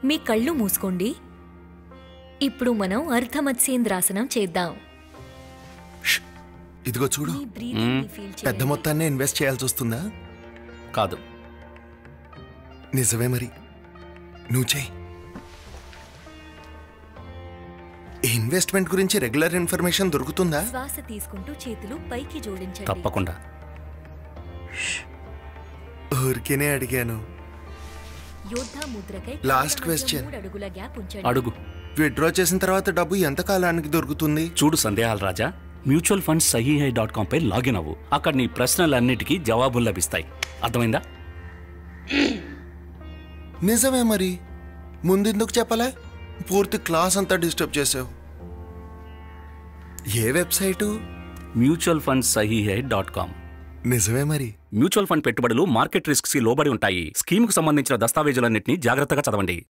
మీ కళ్ళు మూసుకోండి. ఇప్పుడు మనం అర్ధమత్స్యేంద్రాసనం చేద్దాం. ఇదిగో చూడు, పెద్ద మొత్తాన్ని ఇన్వెస్ట్ చేయాల్సి వస్తుందా? కాదు. నిజమే, మరి నువ్వు చెయ్యి. ఇన్వెస్ట్మెంట్ గురించి రెగ్యులర్ ఇన్ఫర్మేషన్ దొరుకుతుందా? శ్వాస తీసుకుంటూ చేతులు పైకి జోడించండి. తప్పకుండా. ఊరికేనే అడిగాను. యోద్ధా ముద్రకై లాస్ట్ క్వశ్చన్. 3 అడుగుల గ్యాప్ ఉంచండి. అడుగు. విత్డ్రా చేసిన తర్వాత డబ్బు ఎంత కాలానికి దొరుకుతుంది? చూడు సందేహాల రాజా, మ్యూచువల్ ఫండ్స్ sahihai.com పై లాగిన్ అవ్వు. అక్కడ నీ ప్రశ్నలన్నిటికీ జవాబులు లభిస్తాయి. అర్థమైందా? నిజమే, మరి ముందెందుకు చెప్పలే? పూర్తి క్లాస్ అంతా డిస్టర్బ్ చేసావు. ఏ వెబ్సైటు? Mutual funds sahihai.com. నిజమే, మరి మ్యూచువల్ ఫండ్ పెట్టుబడులు మార్కెట్ రిస్క్స్ కి లోబడి ఉంటాయి. స్కీమ్ కు సంబంధించిన దస్తావేజులన్నింటినీ జాగ్రత్తగా చదవండి.